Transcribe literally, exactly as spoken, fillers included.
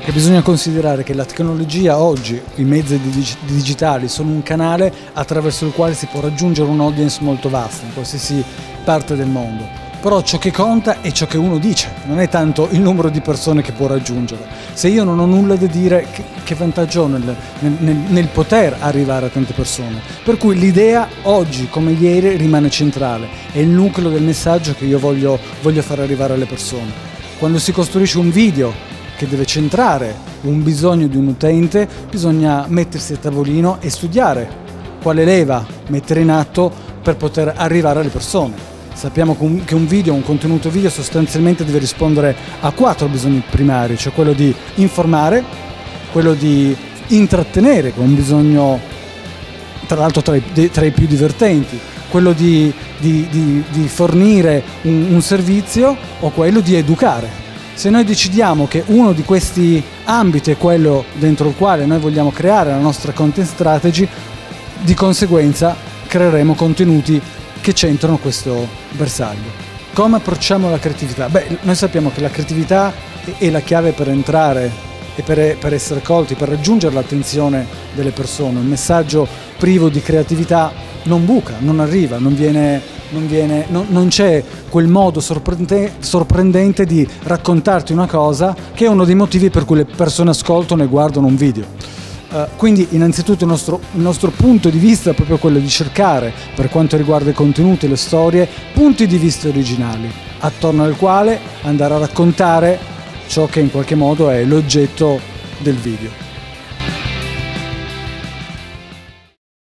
che bisogna considerare che la tecnologia oggi, i mezzi digitali, sono un canale attraverso il quale si può raggiungere un audience molto vasta in qualsiasi parte del mondo. Però ciò che conta è ciò che uno dice, non è tanto il numero di persone che può raggiungere. Se io non ho nulla da dire, che, che vantaggio ho nel, nel, nel poter arrivare a tante persone? Per cui l'idea oggi come ieri rimane centrale, è il nucleo del messaggio che io voglio, voglio far arrivare alle persone. Quando si costruisce un video che deve centrare un bisogno di un utente, bisogna mettersi a tavolino e studiare quale leva mettere in atto per poter arrivare alle persone. Sappiamo che un video, un contenuto video sostanzialmente deve rispondere a quattro bisogni primari, cioè quello di informare, quello di intrattenere, che è un bisogno tra l'altro tra i, tra i più divertenti, quello di, di, di, di fornire un, un servizio o quello di educare. Se noi decidiamo che uno di questi ambiti è quello dentro il quale noi vogliamo creare la nostra content strategy, di conseguenza creeremo contenuti che centrano questo bersaglio. Come approcciamo la creatività? Beh, noi sappiamo che la creatività è la chiave per entrare e per, per essere colti, per raggiungere l'attenzione delle persone. Un messaggio privo di creatività non buca, non arriva, non viene... Non, viene, non, non c'è quel modo sorprendente, sorprendente di raccontarti una cosa, che è uno dei motivi per cui le persone ascoltano e guardano un video. Uh, quindi innanzitutto il nostro, il nostro punto di vista è proprio quello di cercare, per quanto riguarda i contenuti e le storie, punti di vista originali, attorno al quale andare a raccontare ciò che in qualche modo è l'oggetto del video.